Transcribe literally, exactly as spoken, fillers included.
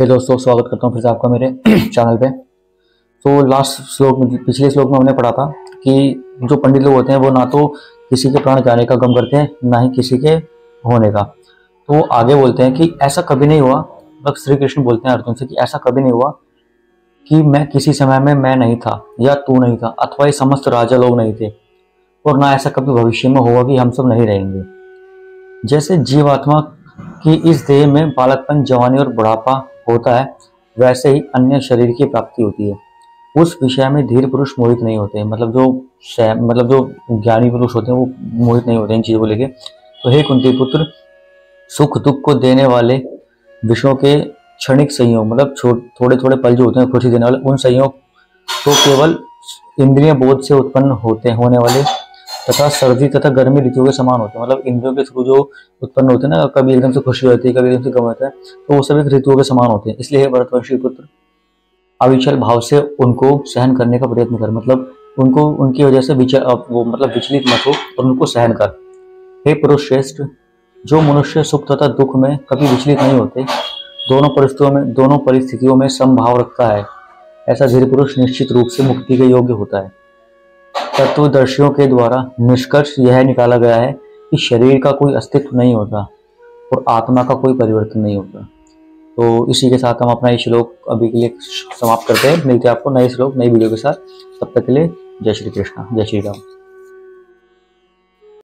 फिर दोस्तों स्वागत करता हूँ फिर से आपका मेरे चैनल पे। तो लास्ट श्लोक में, पिछले श्लोक में हमने पढ़ा था कि जो पंडित लोग होते हैं वो ना तो किसी के प्राण जाने का गम करते हैं, ना ही किसी के होने का। तो आगे बोलते हैं कि ऐसा कभी नहीं हुआ, मतलब श्री कृष्ण बोलते हैं अर्जुन से कि ऐसा कभी नहीं हुआ कि मैं किसी समय में मैं नहीं था या तू नहीं था अथवा ये समस्त राजा लोग नहीं थे, और ना ऐसा कभी भविष्य में होगा कि हम सब नहीं रहेंगे। जैसे जीवात्मा कि इस देह में बालकपन, जवानी और बुढ़ापा होता है, वैसे ही अन्य शरीर की प्राप्ति होती है। उस विषय में धीर पुरुष मोहित नहीं होते, मतलब जो मतलब जो ज्ञानी पुरुष होते हैं वो मोहित नहीं होते इन चीजों को लेके। तो हे कुंती पुत्र, सुख दुख को देने वाले विषयों के क्षणिक संयोग, मतलब थोड़े थोड़े पल जो होते हैं खुशी देने वाले, उन संयोग तो केवल इंद्रिय बोध से उत्पन्न होते होने वाले तथा सर्दी तथा गर्मी ऋतुओं के समान होते हैं। मतलब इंद्रियों के थ्रू जो उत्पन्न होते हैं ना, कभी एकदम से खुशी होती है, कभी एकदम से गम होता है, तो वो सब एक ऋतुओं के समान होते हैं। इसलिए भरतवंशी पुत्र, अविचल भाव से उनको सहन करने का प्रयत्न कर, मतलब उनको उनकी वजह से विचल वो मतलब विचलित मत हो और उनको सहन कर। हे पुरुष श्रेष्ठ, जो मनुष्य सुख तथा दुख में कभी विचलित नहीं होते, दोनों परिस्थितियों में दोनों परिस्थितियों में समभाव रखता है, ऐसा धीर पुरुष निश्चित रूप से मुक्ति के योग्य होता है। तत्वदर्शियों के द्वारा निष्कर्ष यह निकाला गया है कि शरीर का कोई अस्तित्व नहीं होता और आत्मा का कोई परिवर्तन नहीं होता। तो इसी के साथ हम अपना ये श्लोक अभी के लिए समाप्त करते हैं। मिलते हैं आपको नए श्लोक नई वीडियो के साथ। तब तक के लिए जय श्री कृष्ण, जय श्री राम।